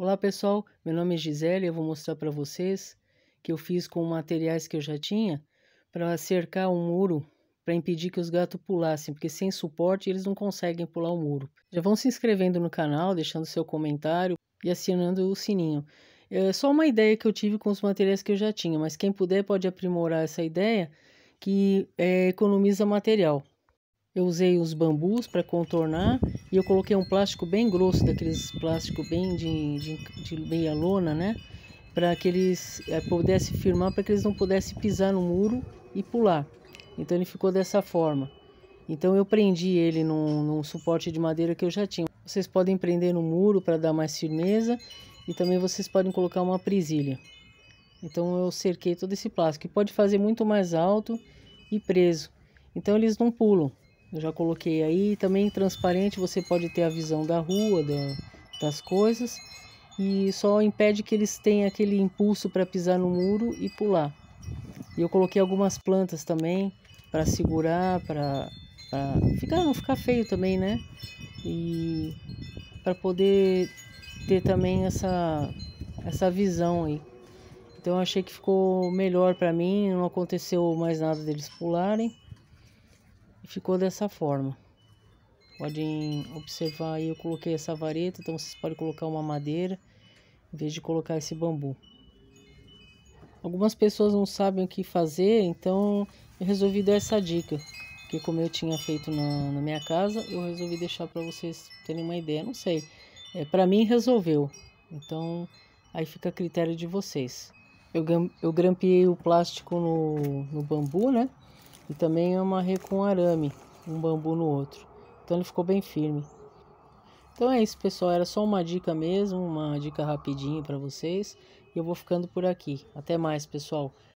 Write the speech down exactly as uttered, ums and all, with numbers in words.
Olá pessoal, meu nome é Gisele e eu vou mostrar para vocês que eu fiz com materiais que eu já tinha para cercar um muro para impedir que os gatos pulassem, porque sem suporte eles não conseguem pular o muro. Já vão se inscrevendo no canal, deixando seu comentário e acionando o sininho. É só uma ideia que eu tive com os materiais que eu já tinha, mas quem puder pode aprimorar essa ideia que é, economiza material. Eu usei os bambus para contornar e eu coloquei um plástico bem grosso, daqueles plástico bem de, de, de meia lona, né? Para que eles é, pudessem firmar, para que eles não pudessem pisar no muro e pular. Então ele ficou dessa forma. Então eu prendi ele num, num suporte de madeira que eu já tinha. Vocês podem prender no muro para dar mais firmeza e também vocês podem colocar uma presilha. Então eu cerquei todo esse plástico, que pode fazer muito mais alto e preso. Então eles não pulam. Eu já coloquei aí, também transparente, você pode ter a visão da rua, da, das coisas. E só impede que eles tenham aquele impulso para pisar no muro e pular. E eu coloquei algumas plantas também, para segurar, para ficar, não ficar feio também, né? E para poder ter também essa, essa visão aí. Então eu achei que ficou melhor para mim, não aconteceu mais nada deles pularem. E ficou dessa forma. Podem observar aí, eu coloquei essa vareta, então vocês podem colocar uma madeira em vez de colocar esse bambu. Algumas pessoas não sabem o que fazer, então eu resolvi dar essa dica. Porque como eu tinha feito na, na minha casa, eu resolvi deixar para vocês terem uma ideia. Não sei, é, para mim resolveu. Então aí fica a critério de vocês. Eu, eu grampeei o plástico no, no bambu, né? E também amarrei com arame, um bambu no outro. Então ele ficou bem firme. Então é isso, pessoal. Era só uma dica mesmo, uma dica rapidinha para vocês. E eu vou ficando por aqui. Até mais, pessoal.